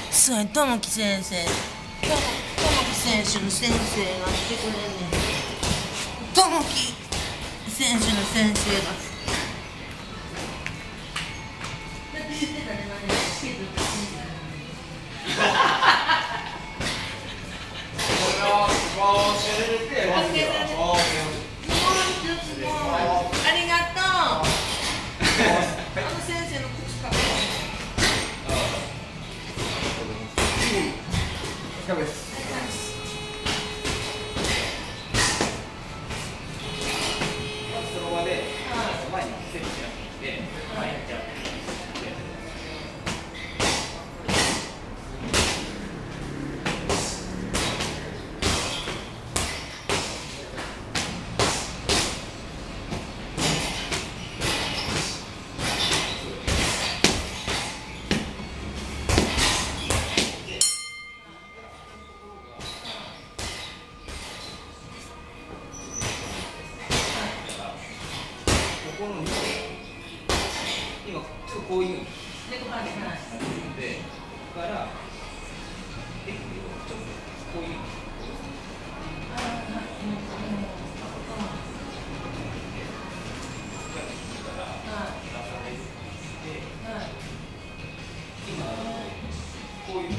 そうや、友樹先生。友樹選手の先生が来てくれんねん。友樹選手の先生が。だって言ってたね、チケットって信じたのに。ありがとう。あの先生の口か。 お疲れ様です。その場で前にセットしなくて前にやっちゃう。この今こういうでから手首をちょっとこういう今こういう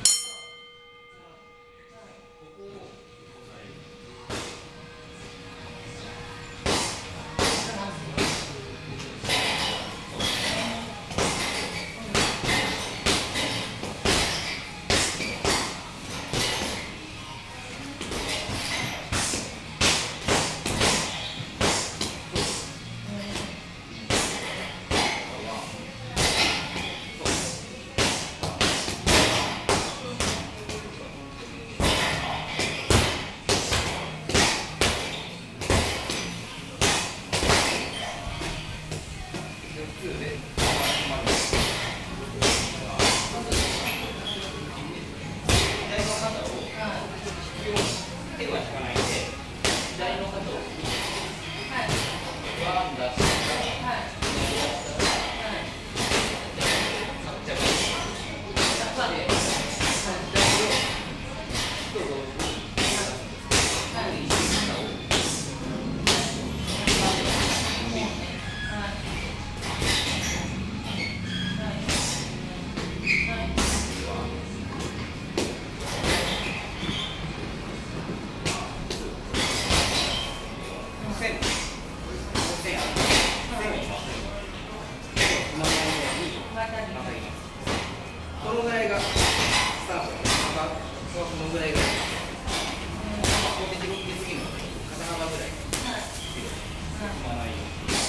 このぐらいがスタート。このぐらいが。ここで広げすぎるので、肩幅ぐらい。まないように。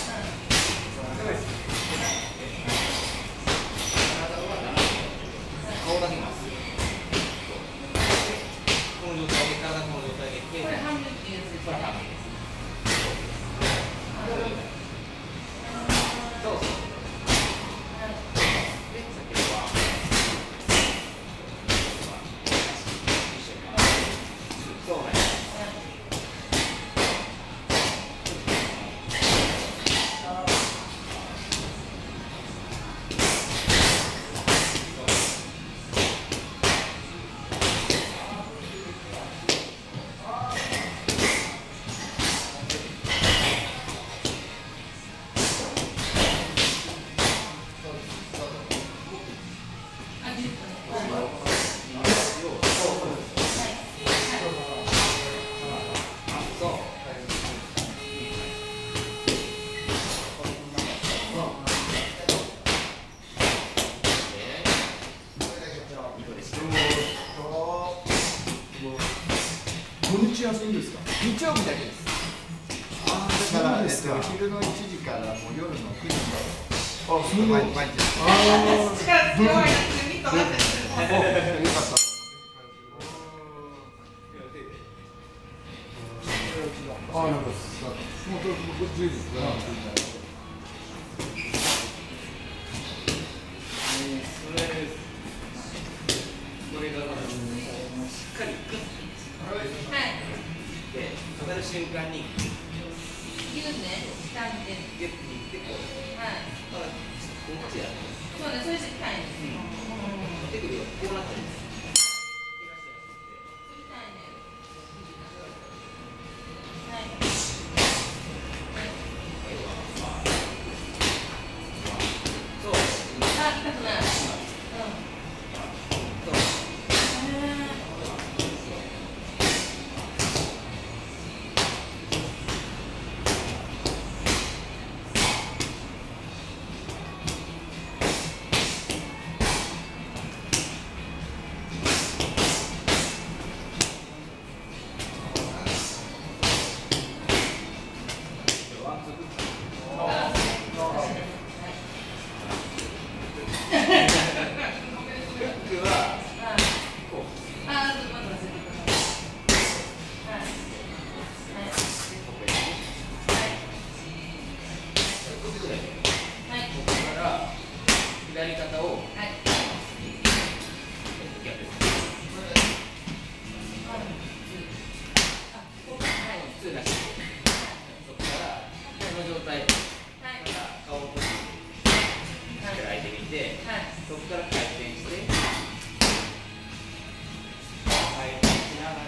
体は顔だけます。この状態で、体この状態で。これ半分っていうやつです。これ半分です。そうそう。 土日休みですか？ 日曜日だけです。 だから昼の1時からもう夜の9時まで。 あ、そう毎日。 力強いやつ見たなって。 よかった。 あ、なんかもう10時かな。 これがしっかりグッで上がる瞬間に言うね、下見て。 ギュッていってこう。 はい。 こっちやる。 そうね、それしてきたいんです。 手首をこうなってるんです。怪我しやすくて。そう。左肩を、逆普通なし、そこからこの状態から顔を閉じて開いてみて、そこから回転して回転しながら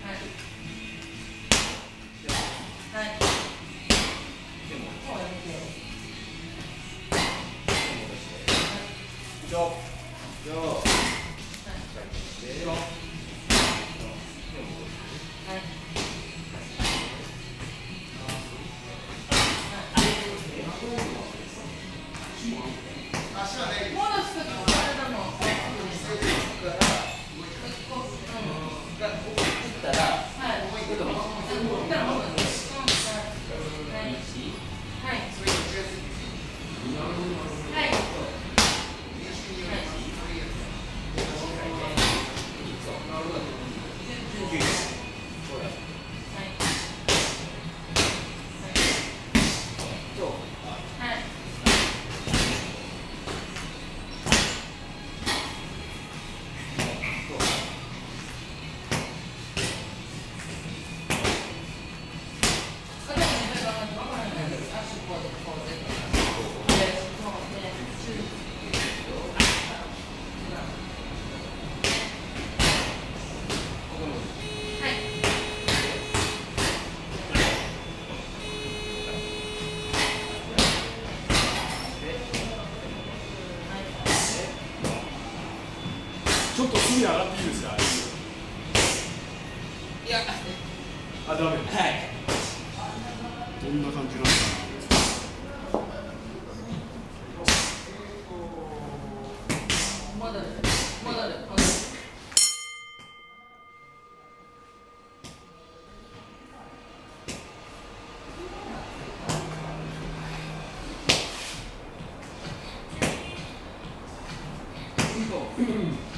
ちょっと隅上がっていいですか。 いや、 あ、ダメ。はい。どんな感じなんですか。 そう。